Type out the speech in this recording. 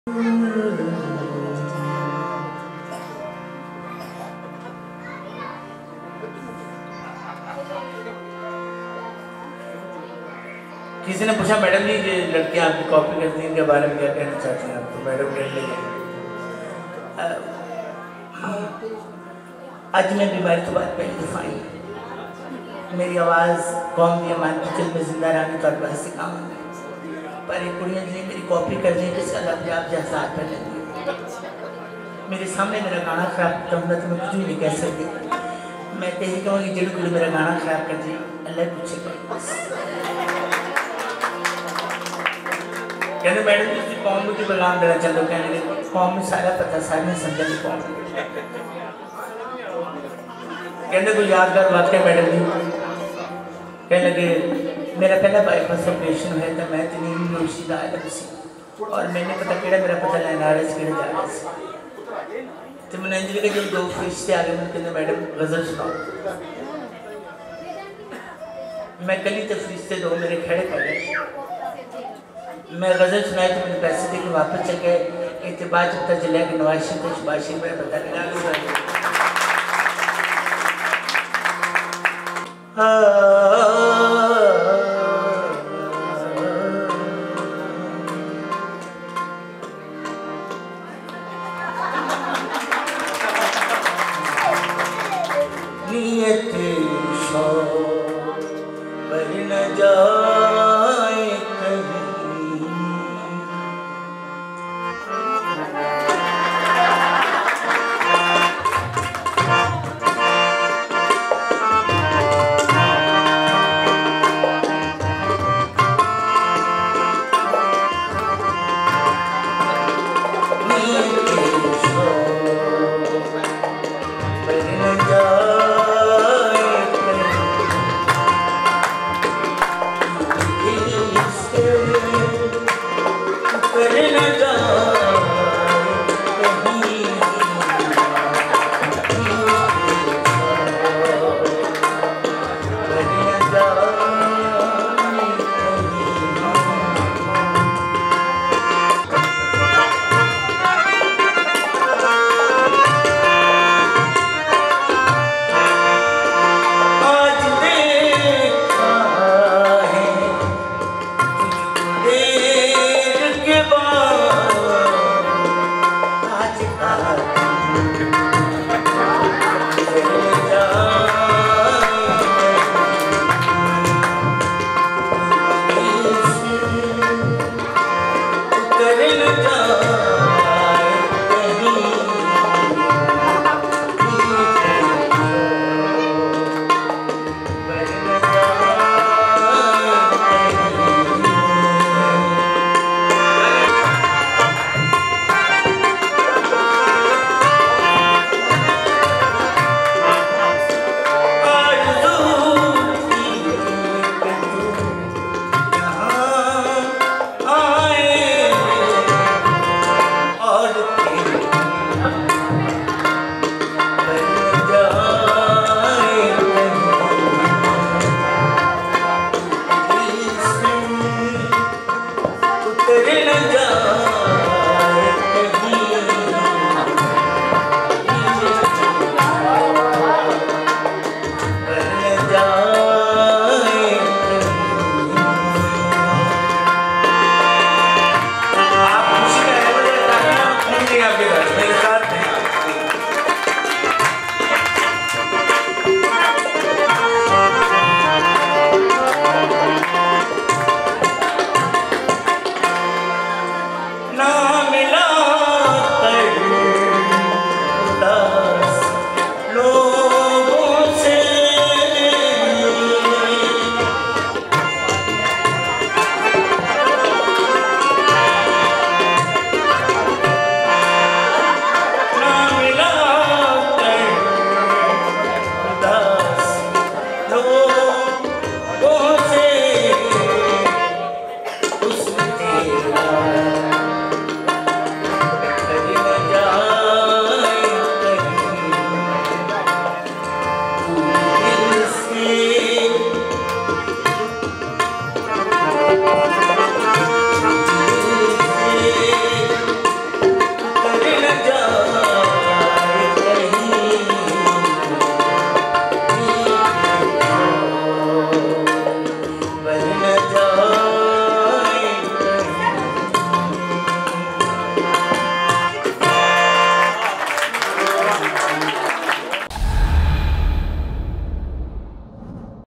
किसी ने पूछा मैडम जी ये लड़कियां आपकी कॉपी करती हैं, इनके बारे में क्या कहना चाहती हैं आप? तो मैडम कह लेंगे आज मैं बीमारी के बाद पहली दफा आई, मेरी आवाज़ कौम की अमान की चिल में जिंदा रहने का बस से काम है, पर एक कुड़ियाँ जी मेरी कॉपी कर दी किसका लफ्ज़ जैसा हाथ पर लेंगे मेरे सामने मेरा गाना खराब करूँगा तो मैं कुछ भी नहीं कह सकती। मैं तो यही कहूँगी जिन कुड़ी मेरा गाना खराब कर दी अल्लाह पूछेगा। कहते मैडम जी कौम में पैगाम देना चाहते हो? कहने लगे कौम में सारा पता सारे समझा नहीं कौम। कहते कोई यादगार वाक्य मैडम जी? कहने लगे मेरा पहला बाईपास ऑपरेशन हुआ था, मैं तो नहीं मुर्शिदा आलम से और मैंने पता केड़ा मेरा पता लेना आ रहा है जा रहा है तो मैंने अंजलि के जब दो फरिश्ते आ गए मैंने कहते मैडम गज़ल सुनाओ। मैं गली तो फरिश्ते दो मेरे खड़े कर गए, मैं गज़ल सुनाई तो मैंने पैसे दे के वापस चल गए। इतबार जब तक जलिया कि नवाज शरीफ शबाज शरीफ मेरा पता लगा नियत शो पर न जाए कहीं, आप खुशी का